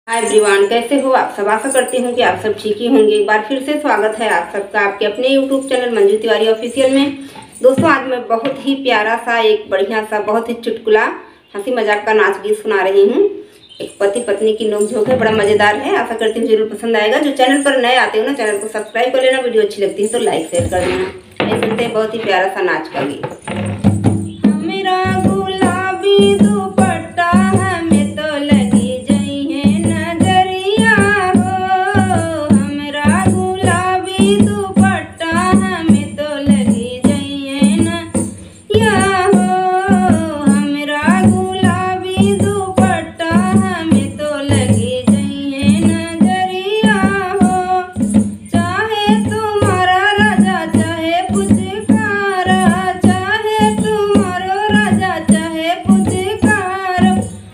Hi everyone, कैसे हो आप सब। आशा करती हूँ कि आप सब ठीक ही होंगे। एक बार फिर से स्वागत है आप सबका आपके अपने YouTube channel Manju Tiwari official में। दोस्तों, आज मैं बहुत ही प्यारा सा एक बढ़िया सा बहुत ही चुटकुला हंसी मजाक का नाच गीत सुना रही हूँ। एक पति पत्नी की नोकझोंक है, बड़ा मजेदार है। आशा करती हूँ जरूर पसंद आएगा। जो चैनल पर नए आते हो ना, चैनल को सब्सक्राइब कर लेना। वीडियो अच्छी लगती है तो लाइक शेयर कर देना। ये सुनते हैं बहुत ही प्यारा सा नाच का गीत। मेरा गुलाबी दुपट्टा हमें तो लगी जई है नजरिया हो। हमरा गुलाबी दुपट्टा हमें तो लगी जई है नजरिया हो। हमरा गुलाबी दुपट्टा हमें तो लगी जई है नजरिया हो। चाहे तुम्हारा राजा चाहे पुचकारा, चाहे तुम्हारा राजा चाहे पुचकारो,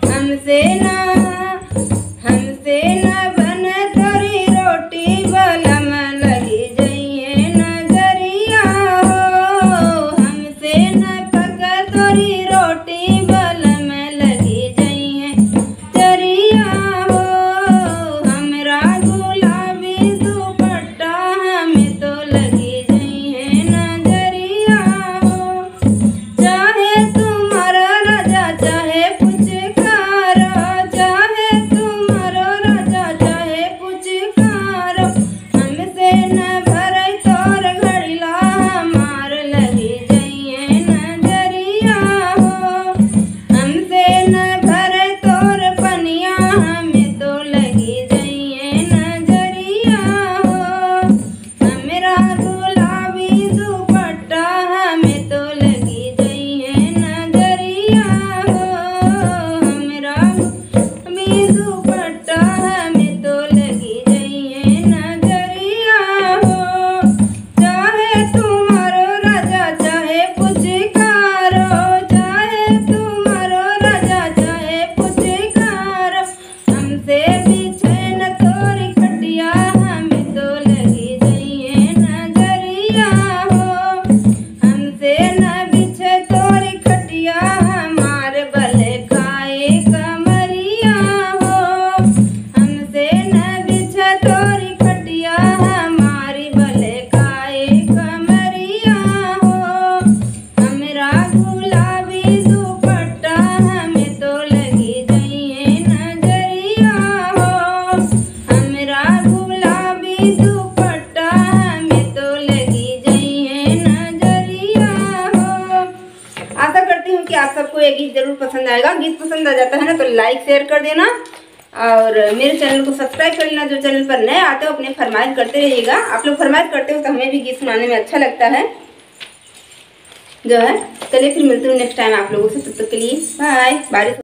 हमसे ना बने तोरी रोटी बलम लगी जई है नजरिया हो। हमसे न पका तोरी रोटी बलम लगी जई है नजरिया हो। हमरा गुलाबी दुपट्टा हमें तो लगी जई है नजरिया हो। चाहे तुम्हारा राजा चाहे पुचकारो, चाहे तुम्हारा राजा चाहे पुचकारो, हमसे न भरे तोर घड़िला हमार लगी जई है नजरिया हो। हमसे न भरे तोर पनिया हमें तो लगी जई है नजरिया हो। हमरा गुलाबी दुपट्टा हमें तो लगी जई है नजरिया हो। हमरा गुलाबी दुपट्टा हमें तो लगी जई है नजरिया हो। चाहे तुम्हारो राजा चाहे पुचकारो, चाहे तुम्हारो राजा चाहे पुचकारो, हमसे बिछे न तोरी खटिया हमें तो लगी जई है नजरिया हो। हमसे न बिछे तोरी खटिया हमारे भले खाए कमरिया हो। हमसे न बिछे तोरी खटिया हमारी भले खाए कमरिया हो। हमरा गुलाबी दुपट्टा हमें तो लगी जई है नजरिया हो। हमरा गुलाबी दुपट्टा हमें तो लगी जई है नजरिया हो। आशा करती हूँ कि आप सबको ये गीत जरूर पसंद आएगा। गीत पसंद आ जाता है ना तो लाइक शेयर कर देना और मेरे चैनल को सब्सक्राइब कर लेना। जो चैनल पर नए आते हो अपने फरमाइश करते रहिएगा। आप लोग फरमाइश करते हो तो हमें भी गीत सुनाने में अच्छा लगता है जो है। चलिए फिर मिलती हूँ नेक्स्ट टाइम आप लोगों से। तब तक के लिए बाय। बारिश